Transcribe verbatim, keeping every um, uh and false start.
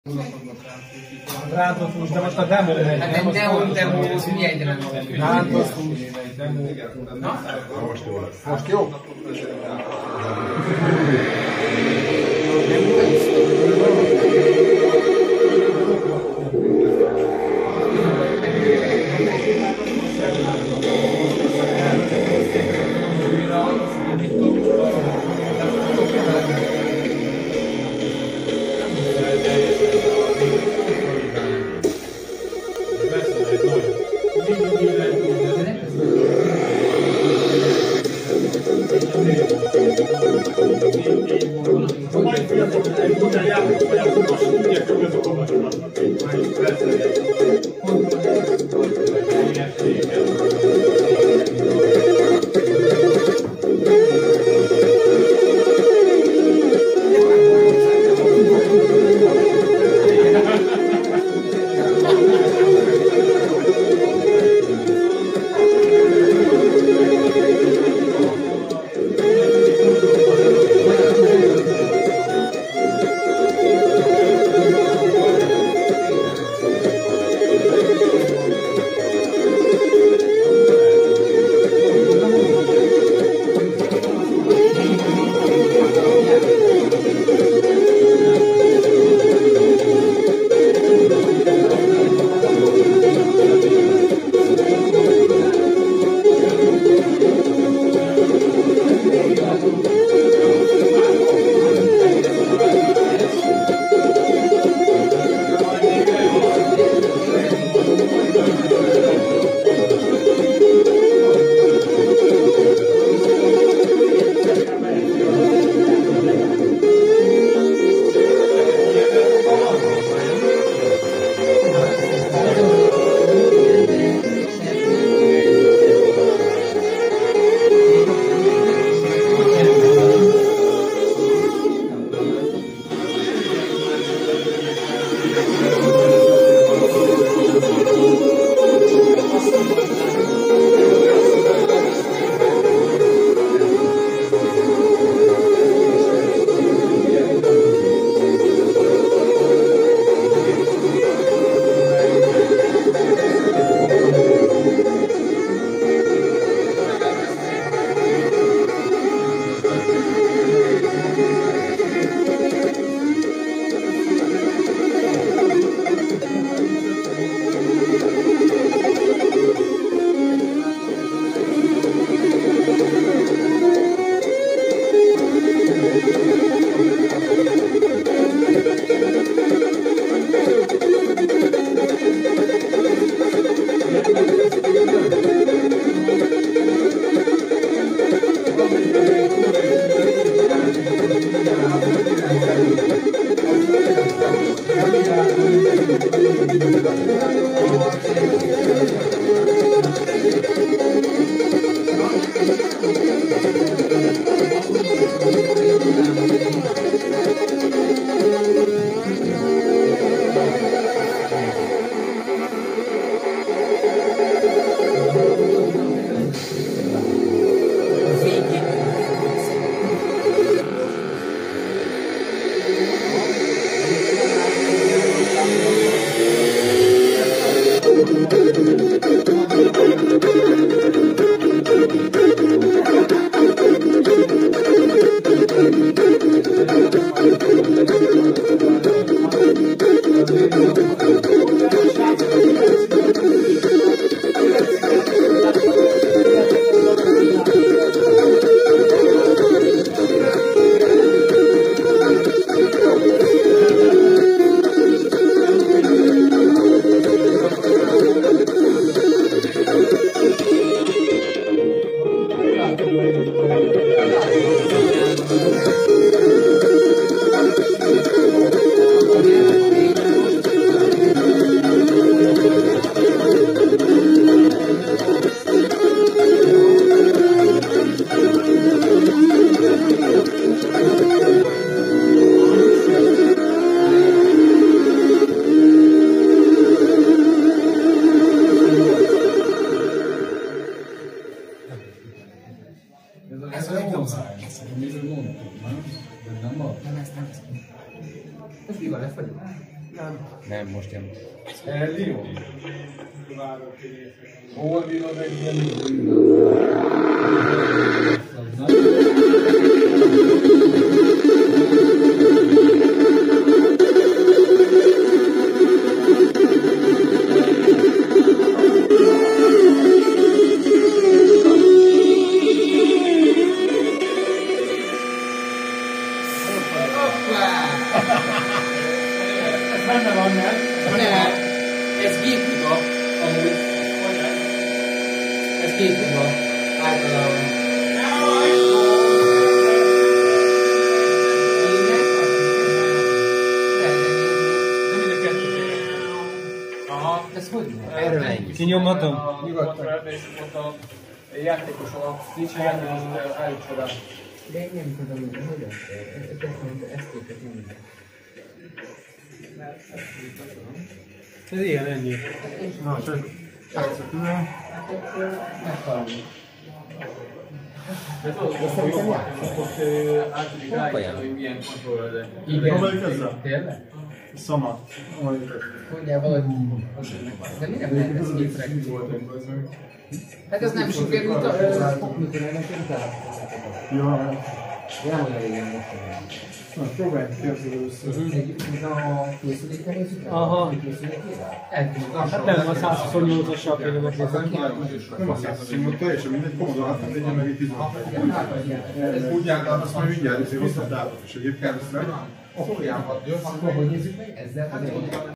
Rántott hús, de most a demo megy. Hát egy demo, demo, mi egyre nem. Rántott hús, demo. Na? Most jó lesz. Most jó? Terus gimana, Fred? Nem. Nem, most jön. Eldió. Hol bírod egy ilyen benne van, nem? Nem, ez géphiba, amúgy. Ez géphiba, általában. Nem mind a kettő. Aha. Ez hogy? Erről ennyi. Kinyomhatom? Nyugodtan. És ott a játékos alatt nincs játékos, állítsd oda. De én nem tudom, hogy hogyan. Ezt képet nyomni. Ez ilyen, ennyi. Na, csak játszok ülő. Meghalni. Ilyen kontroller. Valamelyik ezzel? Tényleg? Szama. Valamelyik ezzel. Mondjál valahogy. De mi nem lehet ezt képre? Hát ez nem sikerült a... Mikor elmentünk el? Jó. Nem olyan régen most. Na, próbálj kérdezni először. Egyébként a készülékkel nézzük el? Aha. Hát nem, a százhuszonnyolcassal kéne megnézni. Nem a százszínút, teljesen mindegy, Commodore hatvannégy, meg egy tizenhat. Úgy jártam, azt majd mindjárt, hogy hoztam dátot, és egyébként ezt meg. Akkor hogy nézzük meg? Ezzel?